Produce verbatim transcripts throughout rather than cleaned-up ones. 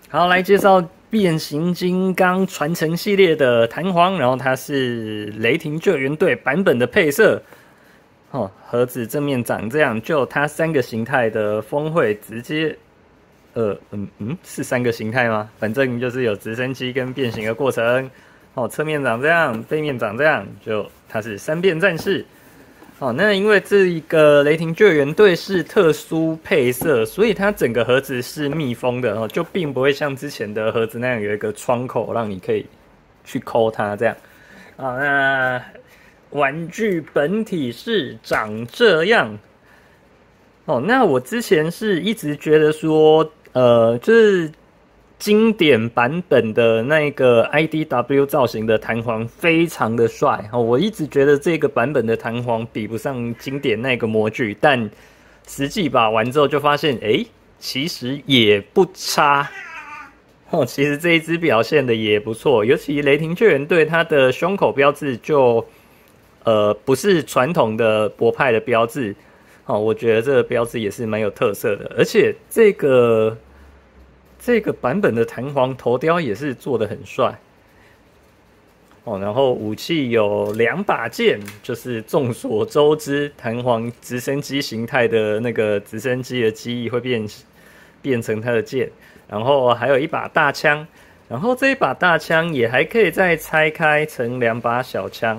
好，来介绍变形金刚传承系列的弹簧，然后它是雷霆救援队版本的配色。哦，盒子正面长这样，就它三个形态的风会直接，呃，嗯嗯，是三个形态吗？反正就是有直升机跟变形的过程。哦，侧面长这样，背面长这样，就它是三变战士。哦，那因为这一个雷霆救援队是特殊配色，所以它整个盒子是密封的哦，就并不会像之前的盒子那样有一个窗口让你可以去抠它这样。啊，那玩具本体是长这样。哦，那我之前是一直觉得说，呃，就是经典版本的那个 I D W 造型的弹簧非常的帅哦，我一直觉得这个版本的弹簧比不上经典那个模具，但实际把玩之后就发现，哎，其实也不差哦。其实这一支表现的也不错，尤其雷霆救援队它的胸口标志就呃不是传统的博派的标志哦，我觉得这个标志也是蛮有特色的，而且这个。这个版本的弹簧头雕也是做得很帅哦，然后武器有两把剑，就是众所周知弹簧直升机形态的那个直升机的机翼会变变成它的剑，然后还有一把大枪，然后这一把大枪也还可以再拆开成两把小枪，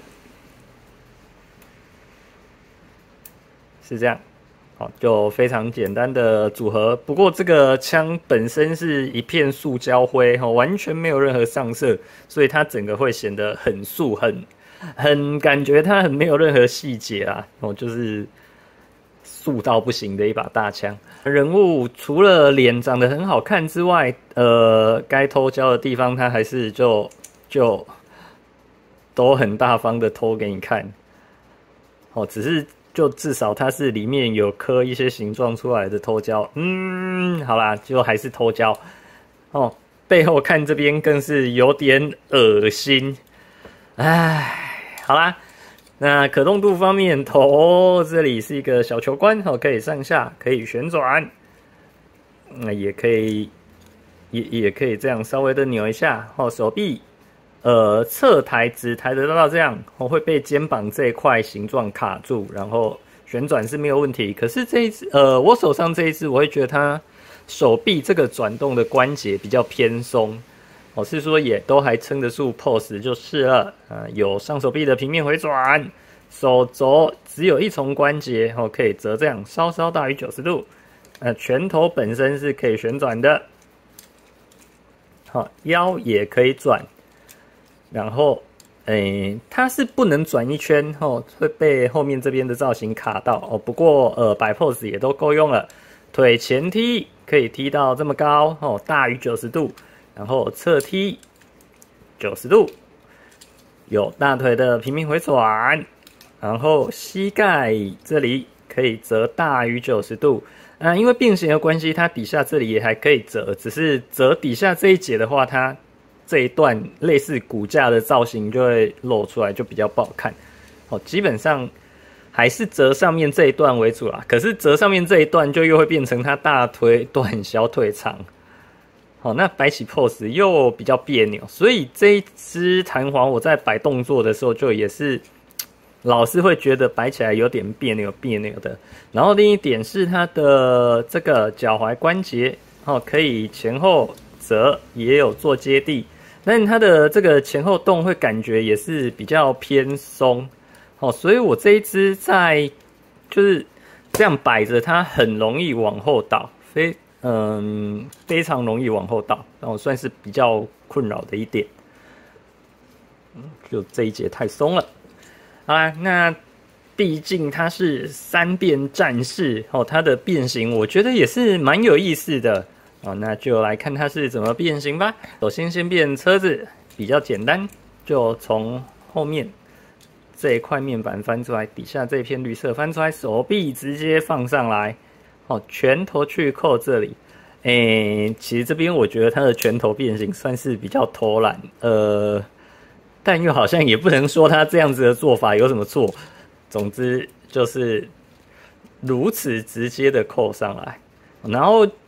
是这样。好，就非常简单的组合。不过这个枪本身是一片塑胶灰，完全没有任何上色，所以它整个会显得很素，很很感觉它很没有任何细节啊。哦，就是素到不行的一把大枪。人物除了脸长得很好看之外，呃，该偷胶的地方它还是就就都很大方的偷给你看。哦，只是。就至少它是里面有刻一些形状出来的偷胶，嗯，好啦，就还是偷胶哦。背后看这边更是有点恶心，唉，好啦，那可动度方面，头这里是一个小球关哦，可以上下，可以旋转，那也可以，也也可以这样稍微的扭一下哦，手臂。呃，侧抬只抬得到这样，我、哦、会被肩膀这一块形状卡住，然后旋转是没有问题。可是这一次，呃，我手上这一次，我会觉得它手臂这个转动的关节比较偏松，我、哦、是说也都还撑得住 pose 就是了。啊、呃，有上手臂的平面回转，手肘只有一重关节，哦，可以折这样，稍稍大于九十度。呃，拳头本身是可以旋转的，好、哦，腰也可以转。然后，诶，它是不能转一圈哦，会被后面这边的造型卡到哦。不过，呃，摆 pose 也都够用了。腿前踢可以踢到这么高哦，大于九十度。然后侧踢九十度，有大腿的平面回转。然后膝盖这里可以折大于九十度。啊、呃，因为变形的关系，它底下这里也还可以折，只是折底下这一节的话，它。这一段类似骨架的造型就会露出来，就比较不好看。哦，基本上还是折上面这一段为主啦。可是折上面这一段就又会变成它大腿短、小腿长。好，那摆起 pose 又比较别扭，所以这一支弹簧我在摆动作的时候就也是老是会觉得摆起来有点别扭、别扭的。然后另一点是它的这个脚踝关节，哦，可以前后折，也有做接地。但它的这个前后动会感觉也是比较偏松，哦，所以我这一支在就是这样摆着，它很容易往后倒，非嗯非常容易往后倒，然后算是比较困扰的一点。嗯，就这一节太松了。好啦，那毕竟它是三变战士哦，它的变形我觉得也是蛮有意思的。哦，那就来看它是怎么变形吧。首先先变车子，比较简单，就从后面这一块面板翻出来，底下这片绿色翻出来，手臂直接放上来，哦，拳头去扣这里。诶，其实这边我觉得它的拳头变形算是比较偷懒，呃，但又好像也不能说它这样子的做法有什么错。总之就是如此直接的扣上来。然后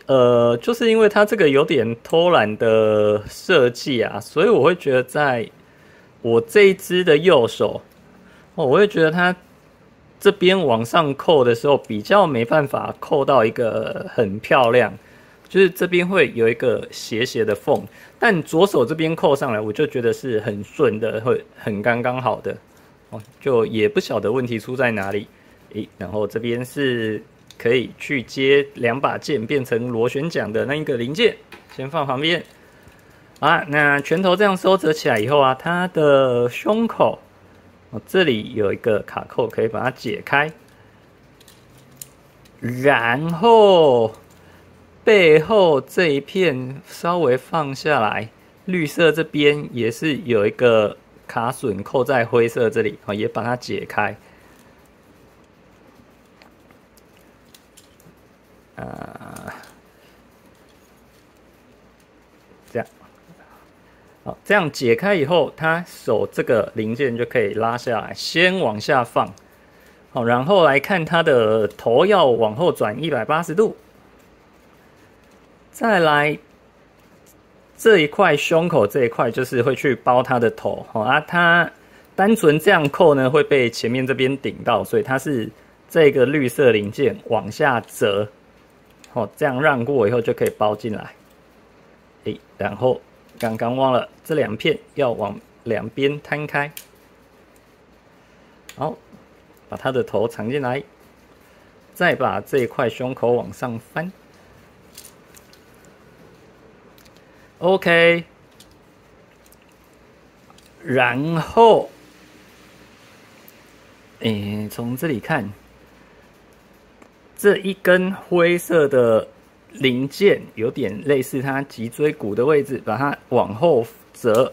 呃，就是因为它这个有点偷懒的设计啊，所以我会觉得在我这一只的右手，哦，我会觉得它这边往上扣的时候比较没办法扣到一个很漂亮，就是这边会有一个斜斜的缝，但左手这边扣上来，我就觉得是很顺的，会很刚刚好的，哦，就也不晓得问题出在哪里。诶，然后这边是可以去接两把剑变成螺旋桨的那一个零件，先放旁边。啊，那拳头这样收折起来以后啊，它的胸口。哦，这里有一个卡扣，可以把它解开，然后背后这一片稍微放下来，绿色这边也是有一个卡榫扣在灰色这里，也把它解开。啊，这样。好，这样解开以后，它手这个零件就可以拉下来，先往下放。好，然后来看它的头要往后转一百八十度。再来这一块胸口这一块，就是会去包它的头。好啊，它单纯这样扣呢，会被前面这边顶到，所以它是这个绿色零件往下折。好，这样让过以后就可以包进来。诶，然后。刚刚忘了，这两片要往两边摊开，好，把它的头藏进来，再把这一块胸口往上翻 ，OK， 然后，诶，从这里看，这一根灰色的。零件有点类似它脊椎骨的位置，把它往后折，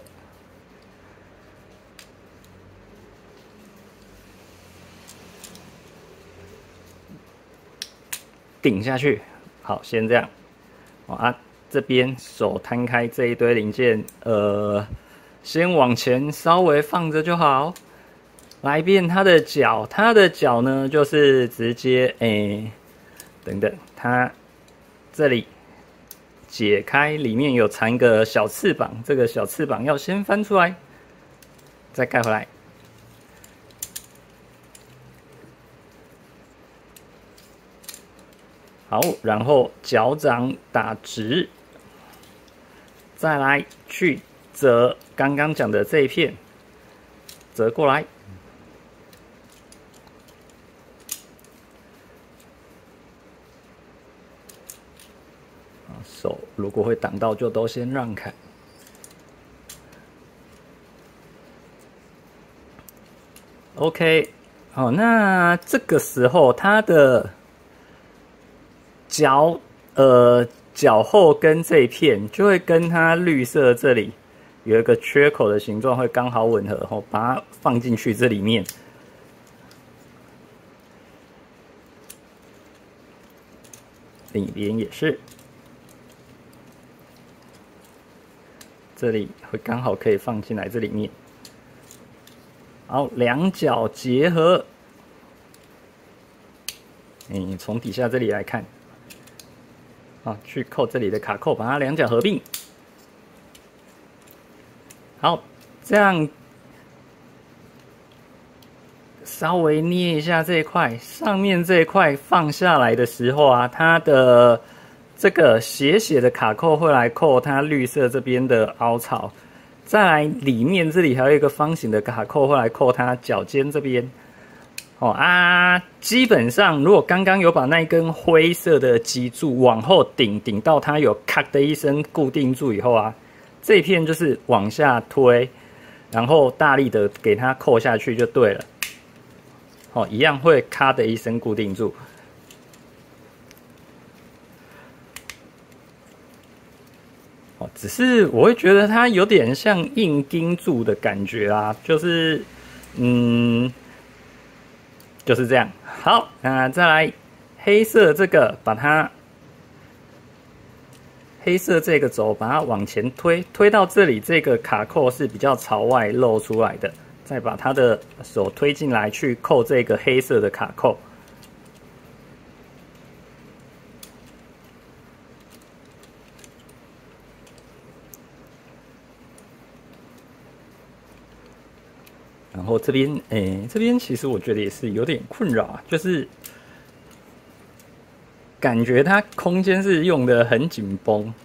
顶下去。好，先这样。啊，这边手摊开这一堆零件，呃，先往前稍微放着就好。来变它的脚，它的脚呢就是直接诶，等等，它。这里解开，里面有缠一个小翅膀，这个小翅膀要先翻出来，再盖回来。好，然后脚掌打直，再来去折刚刚讲的这一片，折过来。手如果会挡到，就都先让开。OK， 好，那这个时候它的脚呃脚后跟这一片就会跟它绿色这里有一个缺口的形状会刚好吻合，后把它放进去这里面。另一边也是。这里会刚好可以放进来这里面，好，两脚结合，你从底下这里来看，啊，去扣这里的卡扣，把它两脚合并，好，这样稍微捏一下这一块，上面这一块放下来的时候啊，它的。这个斜斜的卡扣会来扣它绿色这边的凹槽，再来里面这里还有一个方形的卡扣会来扣它脚尖这边。哦啊，基本上如果刚刚有把那一根灰色的脊柱往后顶，顶到它有咔的一声固定住以后啊，这一片就是往下推，然后大力的给它扣下去就对了。哦，一样会咔的一声固定住。只是我会觉得它有点像硬钉住的感觉啦，就是，嗯，就是这样。好，那再来黑色这个，把它黑色这个轴把它往前推，推到这里，这个卡扣是比较朝外露出来的，再把它的手推进来去扣这个黑色的卡扣。 然后这边，诶，这边其实我觉得也是有点困扰啊，就是感觉它空间是用的很紧绷。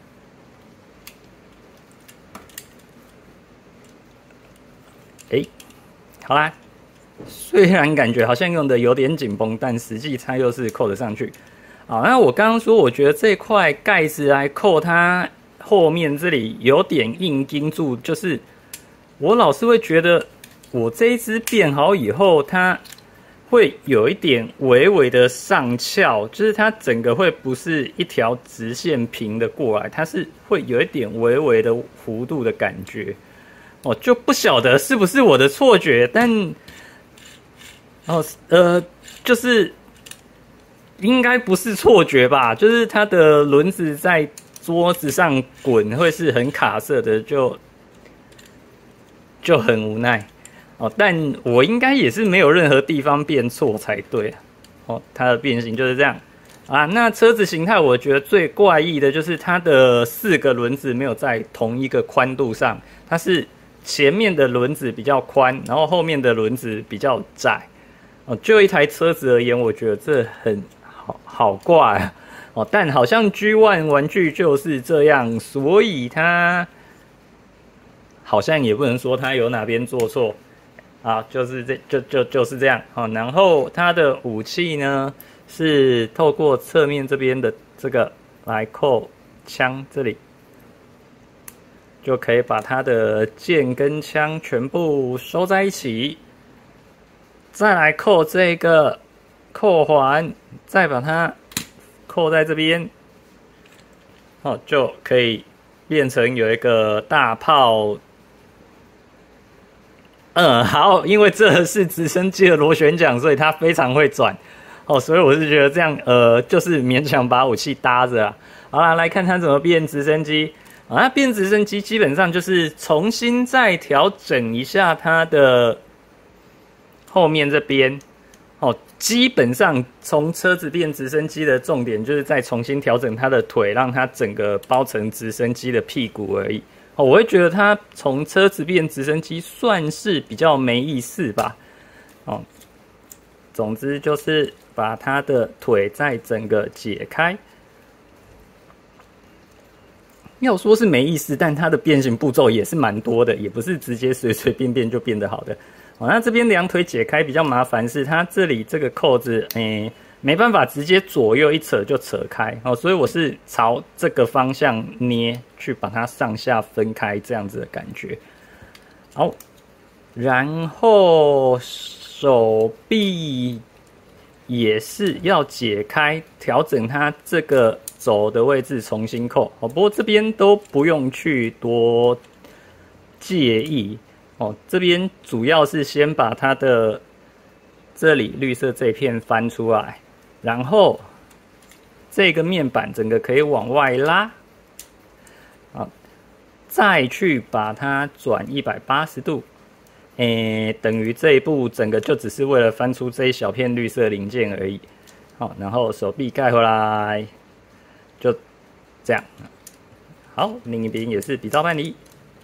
诶，好啦，虽然感觉好像用的有点紧绷，但实际它又是扣得上去。好，那我刚刚说，我觉得这块盖子来扣它后面这里有点硬盯住，就是我老是会觉得。我这一支变好以后，它会有一点微微的上翘，就是它整个会不是一条直线平的过来，它是会有一点微微的弧度的感觉。哦，就不晓得是不是我的错觉，但哦呃，就是应该不是错觉吧？就是它的轮子在桌子上滚会是很卡色的，就就很无奈。哦，但我应该也是没有任何地方变错才对啊。哦，它的变形就是这样啊。那车子形态，我觉得最怪异的就是它的四个轮子没有在同一个宽度上，它是前面的轮子比较宽，然后后面的轮子比较窄。哦，就一台车子而言，我觉得这很好好怪啊。哦，但好像 G 一 玩具就是这样，所以它好像也不能说它有哪边做错。啊，就是这就就就是这样啊。然后它的武器呢是透过侧面这边的这个来扣枪，这里就可以把它的剑跟枪全部收在一起，再来扣这个扣环，再把它扣在这边，哦，就可以变成有一个大炮。嗯，好，因为这是直升机的螺旋桨，所以它非常会转，哦，所以我是觉得这样，呃，就是勉强把武器搭着啊。好啦，来看它怎么变直升机啊。那变直升机基本上就是重新再调整一下它的后面这边，哦，基本上从车子变直升机的重点就是再重新调整它的腿，让它整个包成直升机的屁股而已。哦，我会觉得它从车子变直升机算是比较没意思吧。哦，总之就是把它的腿再整个解开。要说是没意思，但它的变形步骤也是蛮多的，也不是直接随随便便就变得好的。哦，那这边两腿解开比较麻烦，是它这里这个扣子，诶，没办法直接左右一扯就扯开哦，所以我是朝这个方向捏，去把它上下分开这样子的感觉。好，然后手臂也是要解开，调整它这个肘的位置重新扣哦。不过这边都不用去多介意哦，这边主要是先把它的这里绿色这一片翻出来。然后这个面板整个可以往外拉，啊，再去把它转一百八十度，诶，等于这一步整个就只是为了翻出这一小片绿色零件而已。好，然后手臂盖回来，就这样。好，另一边也是比照办理。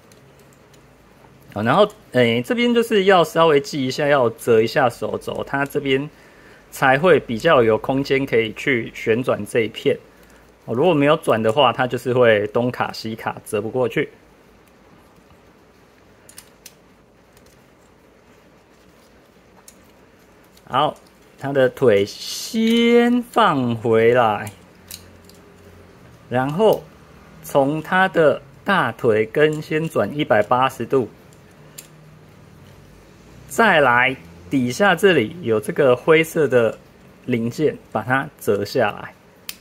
好，然后诶，这边就是要稍微记一下，要折一下手肘，它这边才会比较有空间可以去旋转这一片。哦，如果没有转的话，它就是会东卡西卡，折不过去。好，它的腿先放回来，然后从它的大腿根先转一百八十度，再来。底下这里有这个灰色的零件，把它折下来，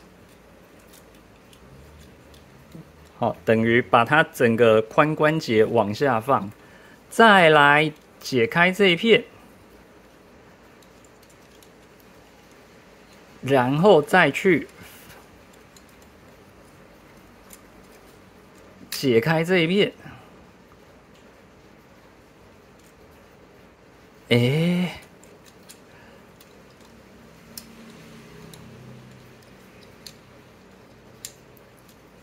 好，等于把它整个髋关节往下放，再来解开这一片，然后再去解开这一片。诶，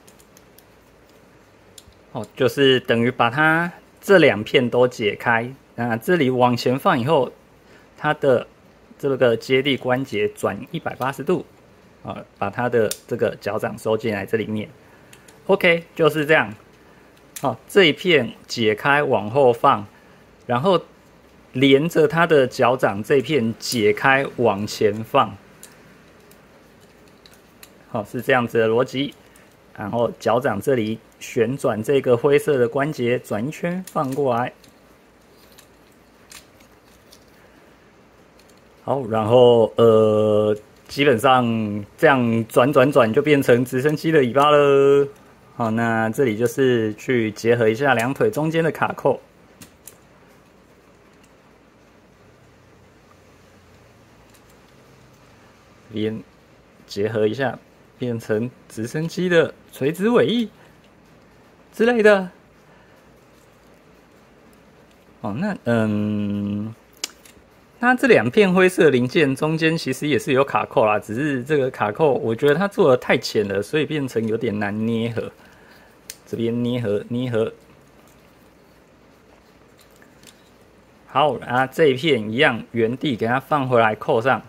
哦，就是等于把它这两片都解开， 那这里往前放以后，它的这个接地关节转一百八十度，啊，把它的这个脚掌收进来这里面。OK， 就是这样。好，这一片解开往后放，然后连着它的脚掌这一片解开往前放。好，是这样子的逻辑。然后脚掌这里旋转这个灰色的关节，转一圈放过来。好，然后呃，基本上这样转转转就变成直升机的尾巴了。好，那这里就是去结合一下两腿中间的卡扣。边结合一下，变成直升机的垂直尾翼之类的。哦，那嗯，那这两片灰色零件中间其实也是有卡扣啦，只是这个卡扣我觉得它做的太浅了，所以变成有点难捏合。这边捏合捏合。好，啊，这一片一样原地给它放回来扣上。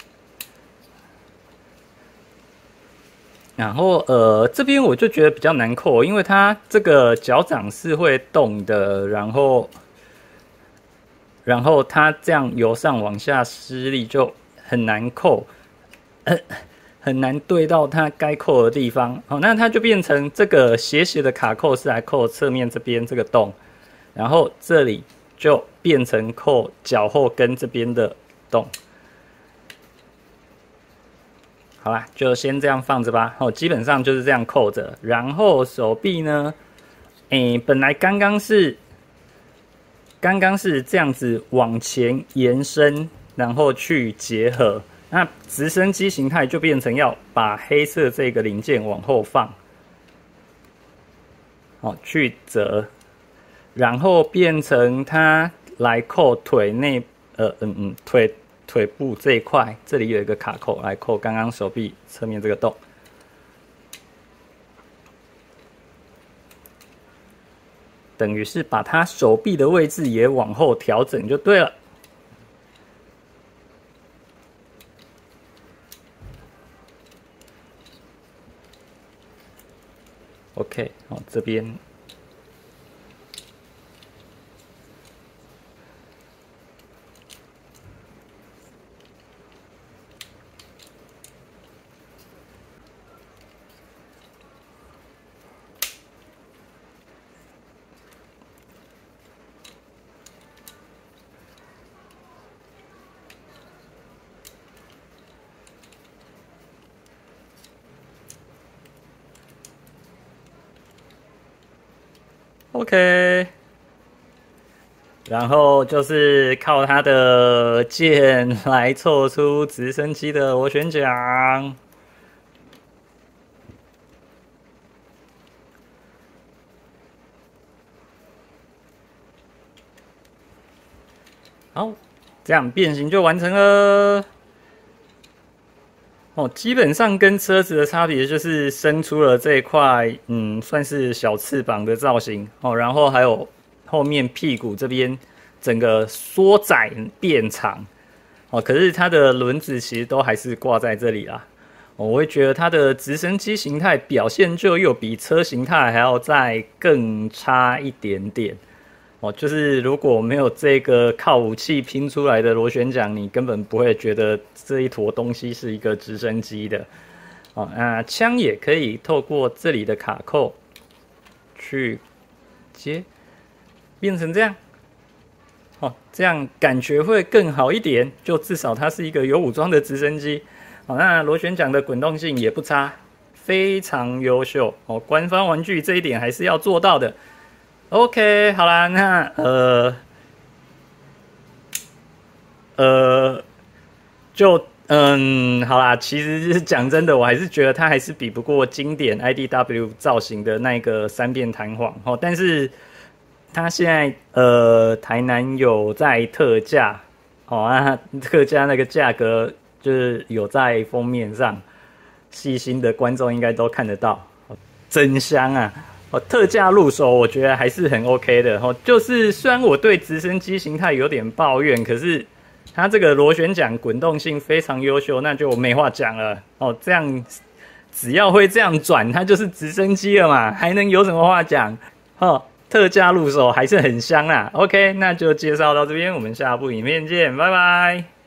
然后呃，这边我就觉得比较难扣，因为它这个脚掌是会动的，然后然后它这样由上往下施力就很难扣，呃、很难对到它该扣的地方。好，那它就变成这个斜斜的卡扣是来扣侧面这边这个洞，然后这里就变成扣脚后跟这边的洞。好啦，就先这样放着吧。哦，基本上就是这样扣着。然后手臂呢，诶，本来刚刚是刚刚是这样子往前延伸，然后去结合。那直升机形态就变成要把黑色这个零件往后放，好，去折，然后变成它来扣腿内，呃，嗯嗯，腿。腿部这一块，这里有一个卡扣来扣刚刚手臂侧面这个洞，等于是把它手臂的位置也往后调整就对了。OK， 好，这边。OK， 然后就是靠它的剑来凑出直升机的螺旋桨。好，这样变形就完成了。哦，基本上跟车子的差别就是生出了这一块，嗯，算是小翅膀的造型哦，然后还有后面屁股这边整个缩窄变长哦，可是它的轮子其实都还是挂在这里啦。哦，我会觉得它的直升机形态表现就又比车形态还要再更差一点点。哦，就是如果没有这个靠武器拼出来的螺旋桨，你根本不会觉得这一坨东西是一个直升机的。哦，那枪也可以透过这里的卡扣去接，变成这样。哦，这样感觉会更好一点，就至少它是一个有武装的直升机。哦，那螺旋桨的滚动性也不差，非常优秀。哦，官方玩具这一点还是要做到的。OK， 好啦，那呃呃，就嗯，好啦，其实就是讲真的，我还是觉得它还是比不过经典 I D W 造型的那个三变弹簧哦。但是它现在呃台南有在特价哦啊，特价那个价格就是有在封面上，细心的观众应该都看得到，真香啊！ 哦，特价入手我觉得还是很 OK 的哦。就是虽然我对直升机形态有点抱怨，可是它这个螺旋桨滚动性非常优秀，那就没话讲了哦。这样只要会这样转，它就是直升机了嘛，还能有什么话讲？哦，特价入手还是很香啦。OK， 那就介绍到这边，我们下部影片见，拜拜。